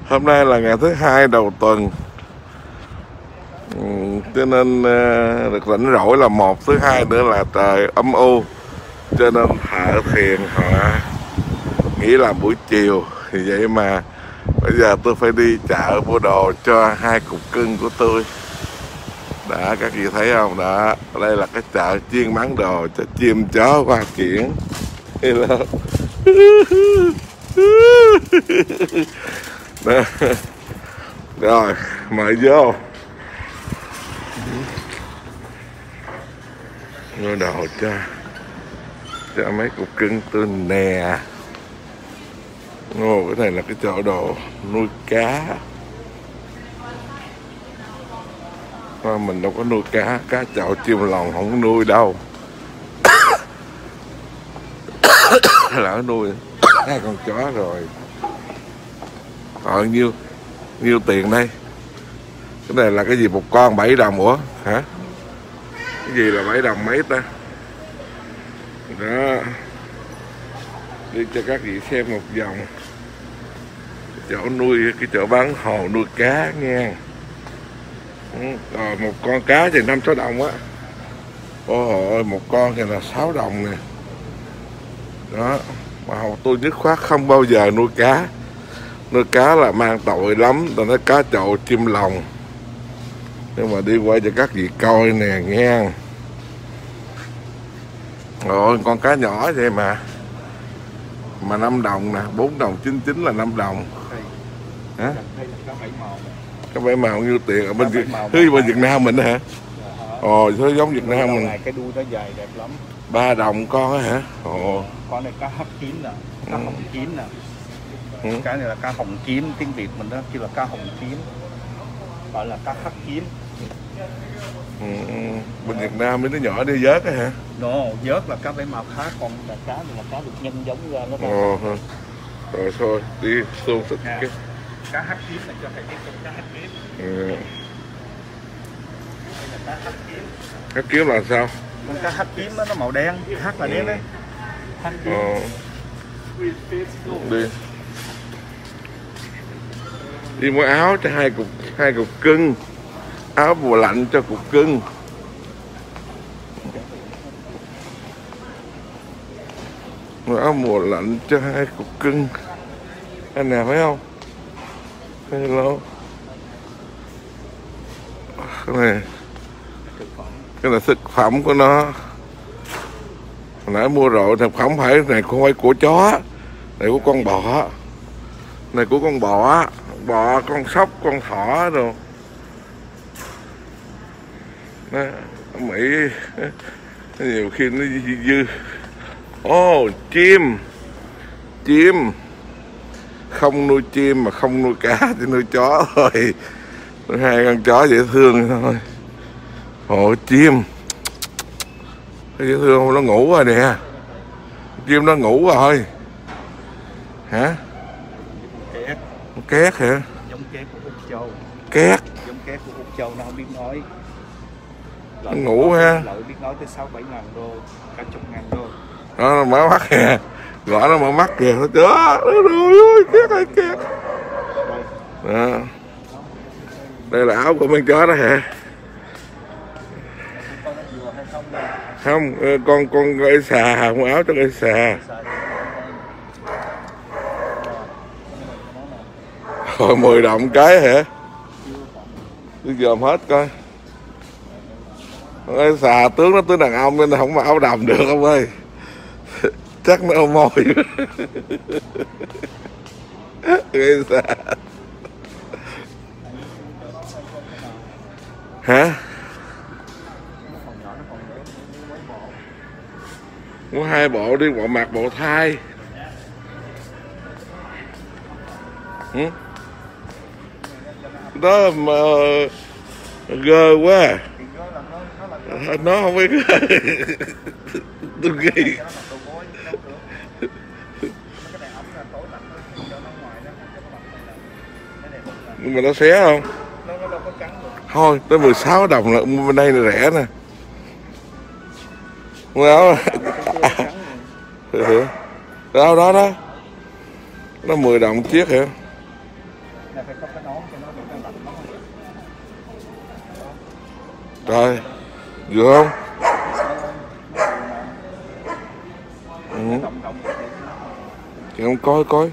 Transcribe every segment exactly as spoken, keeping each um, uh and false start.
Hôm nay là ngày thứ hai đầu tuần, ừ, cho nên uh, được rảnh rỗi là một, thứ hai nữa là trời âm u, cho nên thợ thuyền họ nghỉ làm buổi chiều. Thì vậy mà bây giờ tôi phải đi chợ mua đồ cho hai cục cưng của tôi. Đã, các vị thấy không? Đó, đây là cái chợ chuyên bán đồ cho chim chó Hoa Kiển. Hello. Đó. Rồi, mời vô. Mua đồ cho cho mấy cục cưng tôi nè. Ồ, cái này là cái chỗ đồ nuôi cá. Mà mình đâu có nuôi cá, cá chậu chim lồng không có nuôi đâu. Lỡ nuôi hai con chó rồi. Rồi nhiêu nhiêu tiền đây? Cái này là cái gì, một con bảy đồng? Ủa hả? Cái gì là bảy đồng mấy ta? Đó, đi cho các vị xem một vòng cái chỗ nuôi, cái chỗ bán hồ nuôi cá nha. Rồi một con cá thì năm sáu đồng á. Ôi ơi, một con thì là sáu đồng nè. Đó, mà tôi nhất khoát không bao giờ nuôi cá. Nuôi cá là mang tội lắm, tôi nói cá chậu chim lồng. Nhưng mà đi qua cho các vị coi nè nghe. Rồi con cá nhỏ vậy mà mà năm đồng nè, bốn đồng chín chín là năm đồng. Hả? Cá bảy màu nhiêu tiền? Ở bên Việt, bên Việt Nam mình hả? Ồ, thế giống Việt Nam mình. Cái đuôi nó dài đẹp lắm. Ba đồng con á hả? Ồ. Con này cá hấp chín nè, cá Ừ. hồng chín nè. Ừ. Cái này là cá hồng chín, tiếng Việt mình đó kêu là cá hồng chín, gọi là cá hấp chín. Ừ. Bên Việt Nam mấy đứa nhỏ đi vớt á hả? No, vớt là cá bảy màu khác, còn là cá này là cá được nhân giống ra nó ra. Ồ, rồi thôi đi xô thích À, cái cá hấp chín là cho thầy biết con cá hấp chín. ừ. Đây là cá hấp chín. Cá kiếm là sao? Con cá hấp chín đó, nó màu đen, hát là đen đấy. Hấp chín. Ờ. Đi đi mua áo cho hai cục hai cục cưng, áo mùa lạnh cho cục cưng. Mua áo mùa lạnh cho hai cục cưng anh nè, phải không? Hello. Cái này cái là thực phẩm của nó. Hồi nãy mua rồi, thực phẩm phải này không phải của chó, này của con bò, này của con bò, bò, con sóc, con thỏ rồi. Đó, ở Mỹ nhiều khi nó dư. Ô, oh, chim, chim, không nuôi chim mà không nuôi cá thì nuôi chó thôi. Nuôi hai con chó dễ thương thôi. Ồ, chim dễ thương, nó ngủ rồi nè. Chim nó ngủ rồi. Hả? Két. Két hả? Giống két của Úc Châu. Két. Giống két của Úc Châu, nó không biết nói. Nó ngủ ha. Lợi biết nói tới sáu bảy ngàn đô, cả chục ngàn đô. Nó mở mắt kìa, gọi nó mở mắt kìa, nó chớ, ôi két ơi két. Đó. Đây là áo của mấy chó đó hả? Không, con con gây xà, mua áo cho gây xà. Rồi mười đồng cái hả? Tôi dòm hết coi. Cái xà tướng nó tướng đàn ông nên không mặc áo đầm được ông ơi. Chắc nó ôm môi. Gây xà. Hả? Mua hai bộ đi, bộ mặc bộ thai. Ừ? Đó mà gơ quá. Nó không biết. Tôi nghĩ nhưng mà nó xé không? Thôi tới mười sáu đồng là bên đây là rẻ nè. Mua áo đó đó đó, nó mười đồng chiếc hả? Rồi, vừa không? Ừ. Cộng cộng Chị không coi coi.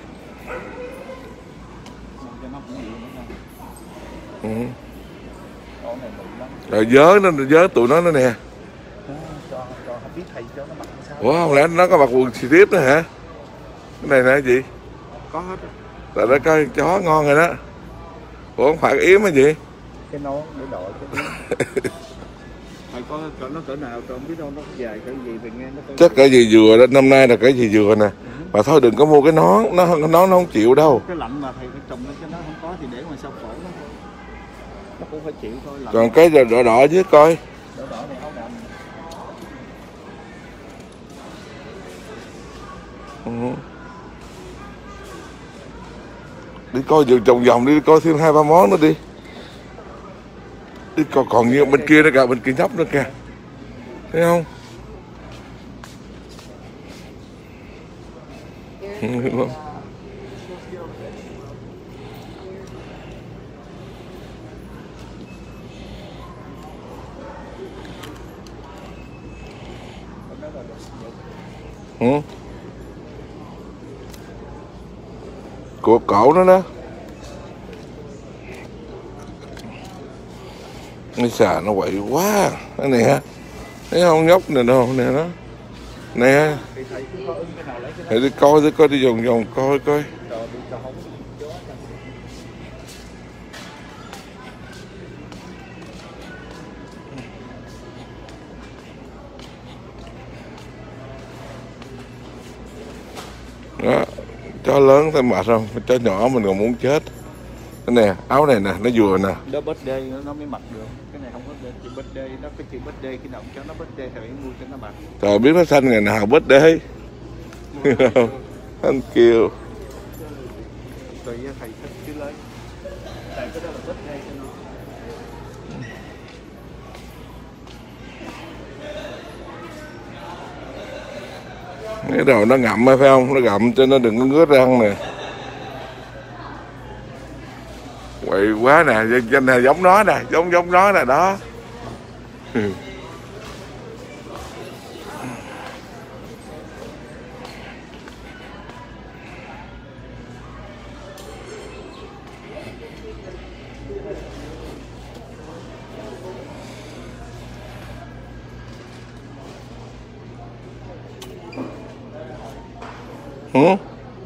cho nó cũng nhiều nữa nè. Ừ. Con này bự lắm. Rồi vớ nó, vớ tụi nó nữa nè. Đó, cho cho không biết thầy cho nó mặc sao. Ủa không lẽ nó có mặc quần xì tiếp nữa hả? Cái này là gì? Có hết. Tại nó có chó ngon rồi đó. Ủa không phải yếm hay gì? Cái nón để đội cái thầy có cỡ nó cỡ nào tôi không biết đâu, nó dài cỡ gì thì nghe nó cỡ Chắc cái gì dừa đó, năm nay là cái gì dừa nè. Mà thôi đừng có mua cái nón, nó cái nón nó không chịu đâu. cái lạnh mà thầy phải trồng lên cho nó không có thì để ngoài sau cổ nó nó cũng phải chịu thôi. Lạnh Còn cái đỏ đỏ dưới coi. đỏ đỏ này áo đầm. Ừ. Đi coi vườn trồng vòng đi, đi coi thêm hai ba món nữa đi. Đi còn còn nhiều bên kia nữa kìa, bên kia nhóc nữa kìa. Thấy không? Ừ. Ừ. Của cổ nó đó. Cái xà nó quậy quá. Cái này ha. Thấy không, nhóc này đâu nè đó. Nè. Thì thầy có ưng cái nào lấy cái đó. Thầy đi coi, đi coi, đi vòng vòng coi coi. Rồi đi cho không chó. Đó. Chó lớn thấy mệt không? Chó nhỏ mình còn muốn chết. Cái nè, áo này nè, nó vừa nè. Đó birthday nó mới mặc được. Cái này không có chữ birthday, nó cái chữ birthday khi nào cũng cho nó birthday thầy mua cho nó mặc. Trời biết nó xanh ngày nào bết đế. Thank you. Tùy thầy thích chứ lấy. Tại cái đó là birthday cho nó. Cái đầu nó ngậm phải không? Nó ngậm cho nó đừng có ngứa răng nè. Quậy quá nè, trên này giống nó nè, giống giống nó nè đó. Ừ?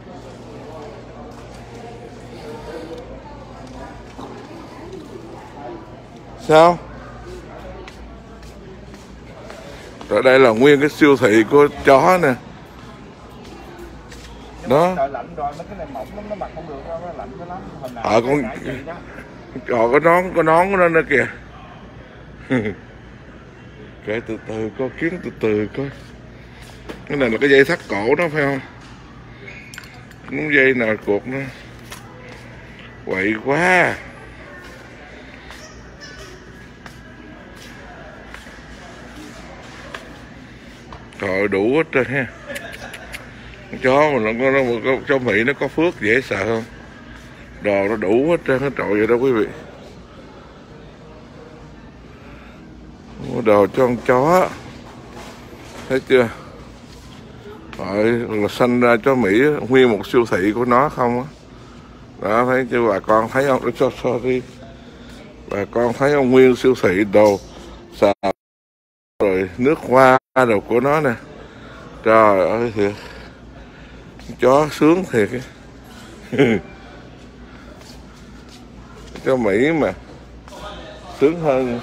Sao? Ở đây là nguyên cái siêu thị của chó nè. Đó. Trời lạnh rồi, mấy cái này mỏng lắm, nó mặc không được đâu, nó lạnh cái lắm. Hồi nào Ờ con Trời có nón, có nón của nó nữa kìa. Kể từ từ coi, kiếm từ từ coi. Cái này là cái dây thắt cổ đó phải không? Muốn dây nào cột nó. Quậy quá. Trời đủ hết trơn ha. Chó mà nó có, nó có chó Mỹ nó có phước dễ sợ không? Đồ nó đủ hết trơn hết trội vậy đó quý vị. Mua đồ cho con chó. Thấy chưa? Rồi là sanh ra chó Mỹ nguyên một siêu thị của nó không á. Đó thấy chưa, bà con thấy không? Sorry. Bà con thấy không, nguyên siêu thị đồ xà rồi nước hoa đồ của nó nè. Trời ơi thiệt. Chó sướng thiệt. Cho Mỹ mà sướng hơn.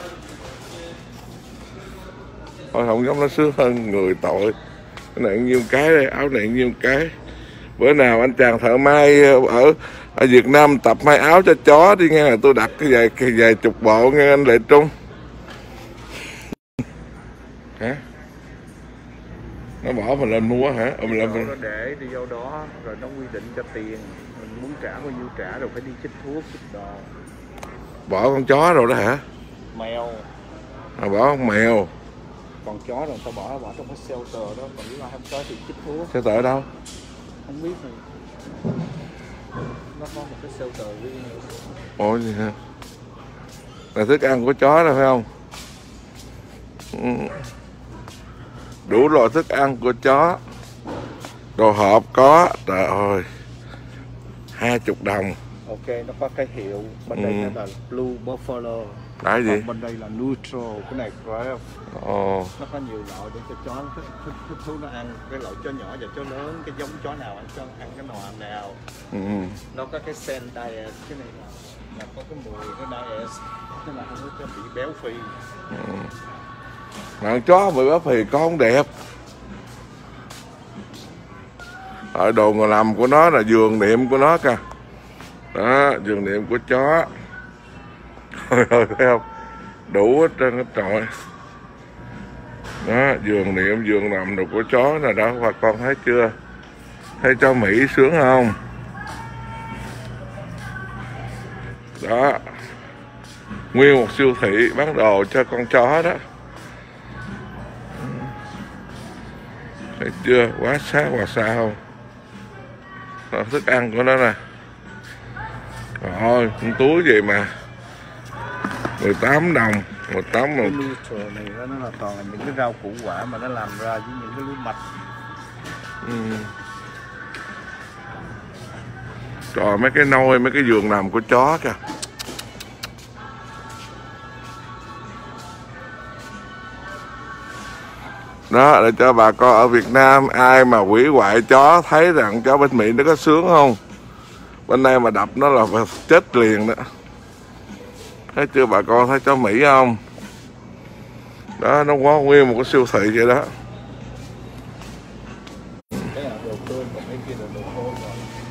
Thôi không giống nó sướng hơn người tội. Cái này nhiêu cái đây, áo này nhiêu cái. Bữa nào anh chàng thợ may ở ở Việt Nam tập may áo cho chó đi nghe, là tôi đặt cái vài cái vài chục bộ nghe anh Lệ Trung. Hả? Nó bỏ mình lên mua hả? Ờ, mình lên mình... nó để đi vô đó rồi nó quy định cho tiền, mình muốn trả bao nhiêu trả, rồi phải đi chích thuốc chích đồ. Bỏ con chó rồi đó hả? Mèo. À, bỏ con mèo. Còn chó rồi tao bỏ bỏ trong cái shelter đó, còn nếu mà không có thì chích thuốc. Shelter ở đâu? Không biết rồi. Nó có một cái shelter riêng. Ủa gì hả? Là thức ăn của chó đó phải không? Ừ. Đủ loại thức ăn của chó. Đồ hộp có, trời ơi, hai chục đồng. Ok, nó có cái hiệu bên đây Ừ. nó là Blue Buffalo. Cái gì? Còn bên đây là Neutral, cái này Crave. Ồ. Nó có nhiều loại để cho chó nó thích, thích, thích thú nó ăn. Cái loại chó nhỏ và chó lớn, cái giống chó nào ăn cho ăn cái loại nào. Ừ. Nó có cái Sen Diet, cái này là, là có cái mùi cái diet, tức là không có cho bị béo phì. Ừ. Mà con chó bị béo phì con không đẹp. Ở đồ ngồi nằm của nó là giường niệm của nó kìa. Đó, giường niệm của chó. Thôi thôi, thấy không? Đủ hết trơn hết trọi. Đó, giường niệm, giường nằm đồ của chó nè đó, bà con thấy chưa? Thấy chó Mỹ sướng không? Đó. Nguyên một siêu thị bán đồ cho con chó đó. Thấy chưa? Quá sát quá sao. Đó, thức ăn của nó nè. Rồi, con túi gì mà mười tám đồng, mười tám Cái đồng. Neutral này đó, nó là toàn là những cái rau củ quả mà nó làm ra với những cái lúa mạch. Ừ. Rồi mấy cái nôi, mấy cái giường nằm của chó kìa. Đó, để cho bà con ở Việt Nam ai mà hủy hoại chó thấy rằng chó bên Mỹ nó có sướng không. Bên đây mà đập nó là phải chết liền đó. Thấy chưa bà con, thấy chó Mỹ không? Đó, nó có nguyên một cái siêu thị vậy đó. Cái là đồ tươi, còn cái kia là đồ khô rồi.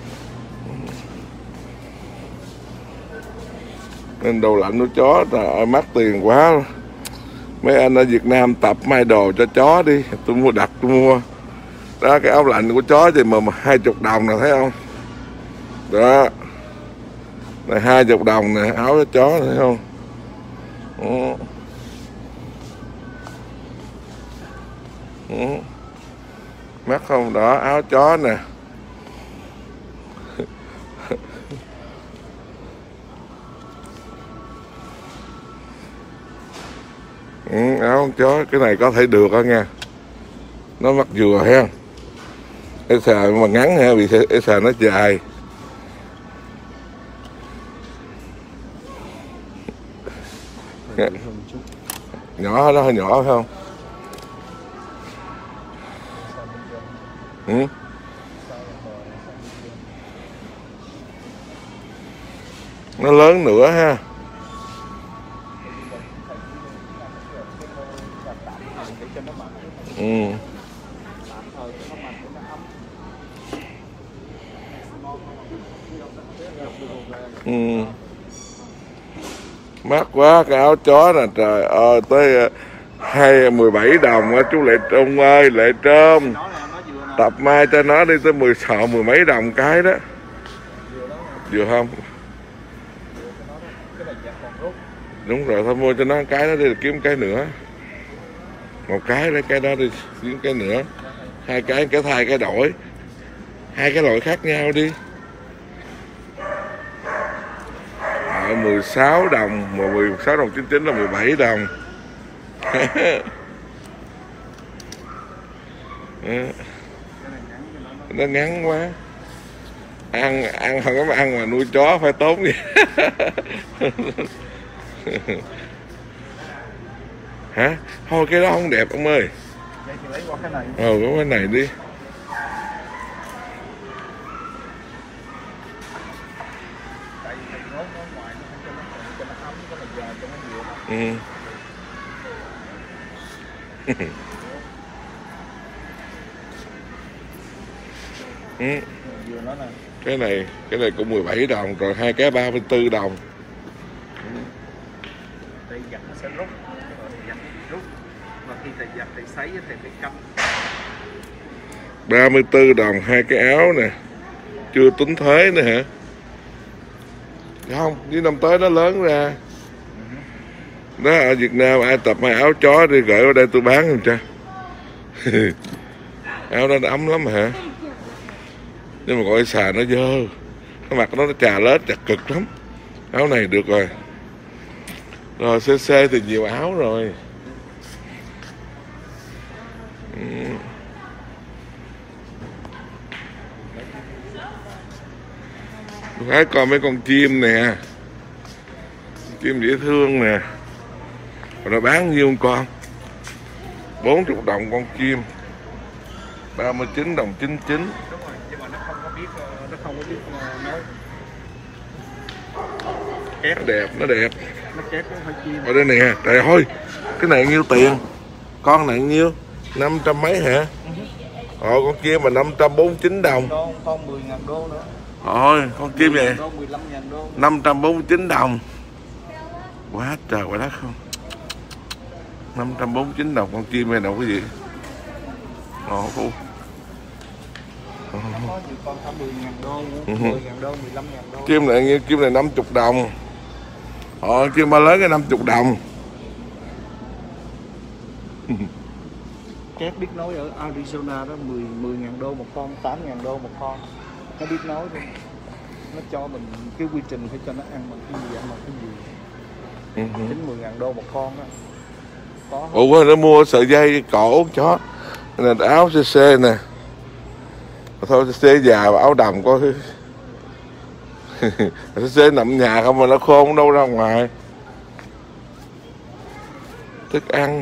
Nên đồ lạnh của chó là mắc tiền quá. Mấy anh ở Việt Nam tập may đồ cho chó đi. Tôi mua đặt tôi mua. Đó, cái áo lạnh của chó thì mà hai chục đồng nè, thấy không? Đó. Này hai chục đồng nè, áo cho chó thấy không? Ừ. Ừ. Mắc không? Đó, áo chó nè. Ừ, áo con chó cái này có thể được đó nha. Nó mắc vừa ha. Cái xà mà ngắn ha, vì cái xà nó dài. Dạ. Nhỏ nó hơi nhỏ phải không? Ừ. Nó lớn nữa ha. Ừ. Ừ. Mắc quá cái áo chó nè, trời ơi, tới hai mười bảy đồng á chú Lệ Trung ơi, Lệ Trơm. Tập mai cho nó đi tới mười sáu mười mấy đồng cái đó. Vừa không? Đúng rồi, thôi mua cho nó cái đó đi, kiếm cái nữa. Một cái lấy cái đó đi, kiếm cái nữa. Hai cái, cái thay cái đổi. Hai cái loại khác nhau đi. Ở mười sáu đồng, mà mười sáu đồng chín mươi chín là mười bảy đồng. Nó ngắn quá. Ăn ăn không có ăn mà nuôi chó phải tốn gì. Hả? Thôi cái đó không đẹp ông ơi. Vậy thì lấy qua cái này. Ờ, có cái này đi. Tại vì thịt nốt ở ngoài nó không cho nó cho nó ấm, cho nó già, cho nó nhiều đó. Ừ. Ừ. Vừa nó nè. Cái này, cái này cũng mười bảy đồng, rồi hai cái ba mươi tư đồng. Tại giặt nó sẽ rút, giặt rút. Và khi thầy giặt thầy sấy thầy phải cắm. ba mươi tư đồng hai cái áo nè. Chưa tính thuế nữa hả? Không, với năm tới nó lớn ra. Đó, ở Việt Nam ai tập may áo chó đi gửi vào đây tôi bán không cha. Áo đó nó ấm lắm hả? Nhưng mà gọi xà nó dơ. Cái mặt nó nó trà lết chặt cực lắm. Áo này được rồi. Rồi xê xê thì nhiều áo rồi. Thấy coi mấy con chim nè, chim dễ thương nè. Rồi nó bán nhiêu con? bốn mươi đồng con chim, ba mươi chín đồng chín mươi chín. Đúng rồi, nhưng mà nó không có biết, nó không có biết nói. Nó đẹp, nó đẹp. Nó chết nó phải chim. Ở đây nè, trời ơi, cái này nhiêu tiền? Con này nhiêu? Năm trăm mấy hả? Ồ, con chim mà năm trăm bốn mươi chín đồng. Đô, con mười ngàn đô nữa. Ôi, con chim này mười lăm ngàn đô. năm trăm bốn mươi chín đồng. Quá trời quá đất không? năm trăm bốn mươi chín đồng con chim này đâu cái gì? Ồ, cô. Có nhiều con cả mười ngàn đô nữa, mười ngàn đô, mười lăm ngàn đô. Chim này như chim này năm mươi đồng. Ồ, chim ba lớn cái năm mươi đồng. Két biết nói ở Arizona đó mười, mười ngàn đô một con, tám ngàn đô một con. Nó biết nói thôi. Nó cho mình cái quy trình phải cho nó ăn bằng cái gì, ăn bằng cái gì. Tính mười ngàn đô một con đó. Có. Ủa, nó mua sợi dây cổ chó. Này là áo xê xê nè. Thôi xê xê già và áo đầm có. xê xê nằm nhà không mà nó khôn đâu ra ngoài. Thức ăn.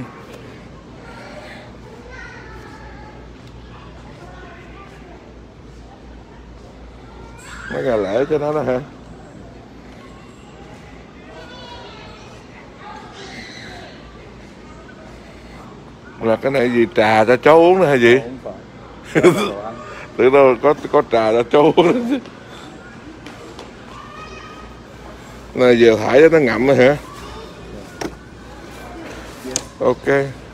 Mấy ngày lễ cho nó đó hả? Là cái này gì, trà cho chó uống nữa hay gì? Không phải. Tự đâu có có trà cho chó uống. Này giờ thải cho nó ngậm nữa hả? Ok.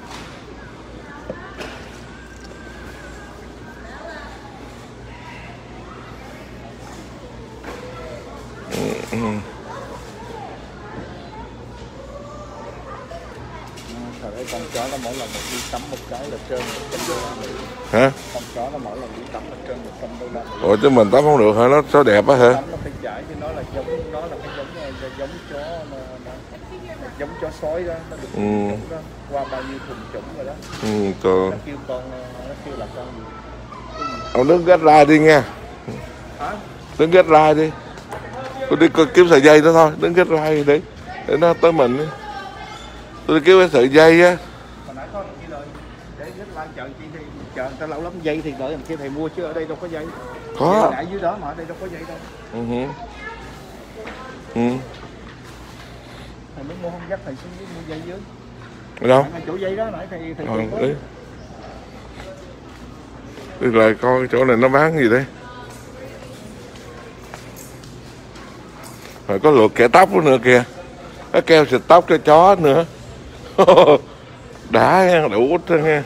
Ừ. Thời đấy con chó nó mỗi lần một đi tắm một cái là trơn một trăm đô la Mỹ. Hả? Con chó nó mỗi lần đi tắm là trơn một trăm đô la Mỹ. Ủa chứ mình tắm không được hả? Nó số đẹp á hả? Tắm nó phải chải chứ nó là giống, nó là cái giống giống chó nó, nó, giống chó sói đó, nó được Ừ. chủng đó, qua bao nhiêu thuần chủng rồi đó. Ừ, trời. Nó kêu con, nó kêu là con gì? Ông đứng ghét ra đi nha. Hả? Đứng ghét ra đi. Tôi đi coi kiếm sợi dây đó thôi. Đứng ghét ra đi để, để nó tới mình đi. Tôi đi kiếm cái sợi dây á. Hồi nãy có gì lời để rất lan chợ chị thì chợ người ta lâu lắm dây thì đợi thằng kia thầy mua chứ ở đây đâu có dây. Có. Dây nãy dưới đó mà ở đây đâu có dây đâu. Ừ. Ừ. Thầy muốn mua không dắt thầy xuống dưới mua dây dưới. Ở đâu? Ngay chỗ dây đó nãy thầy thầy Ờ, có. đi. Đi lại coi cái chỗ này nó bán gì đây. Rồi có lượt kẻ tóc nữa kìa. Có keo xịt tóc cho chó nữa. Đã nha, đủ hết nha.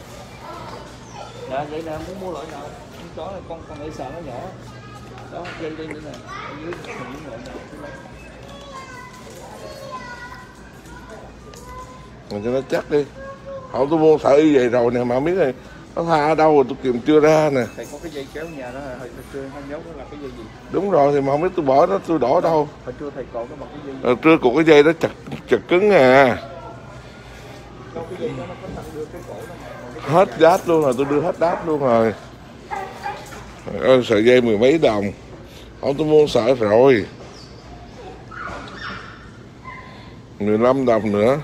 Dạ vậy nè, muốn mua loại nào? Con chó này con con để sợ nó nhỏ. Đó, dây đây nữa nè. Ở dưới hình những loại nào xuống đây. Mình cho nó chắc đi. Họ tôi mua sợi y vậy rồi nè mà không biết này nó tha ở đâu rồi tôi kìm chưa ra nè. Thầy có cái dây kéo nhà đó hồi trưa không nhớ nó là cái dây gì. Đúng rồi thì mà không biết tôi bỏ nó tôi đổ đâu. Hồi trưa thầy còn cái mặt cái dây gì. Rồi trưa cục cái dây đó chặt chặt cứng à. Đâu cái dây đó nó có tăng đưa cái cổ nó. Hết đát luôn rồi, tôi đưa hết đát luôn rồi. Ơi sợi dây mười mấy đồng. Không tôi mua sợi rồi. mười lăm đồng nữa.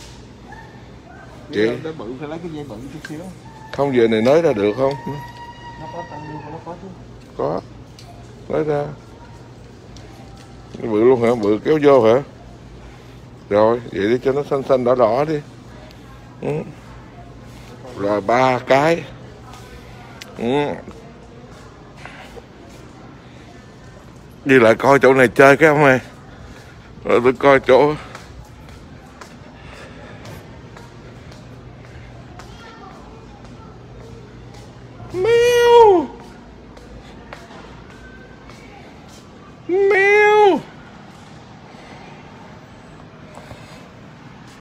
Chị Cái bự phải lấy cái dây bự chút xíu. không về này nói ra được không? Nó có tăng đưa nó có chứ. Có. Nói ra. Cái bự luôn hả? Bự kéo vô hả? Rồi, vậy đi cho nó xanh xanh đỏ đỏ đi. Ừ. Rồi ba cái. Ừ. Đi lại coi chỗ này chơi cái không ơi. Rồi tôi coi chỗ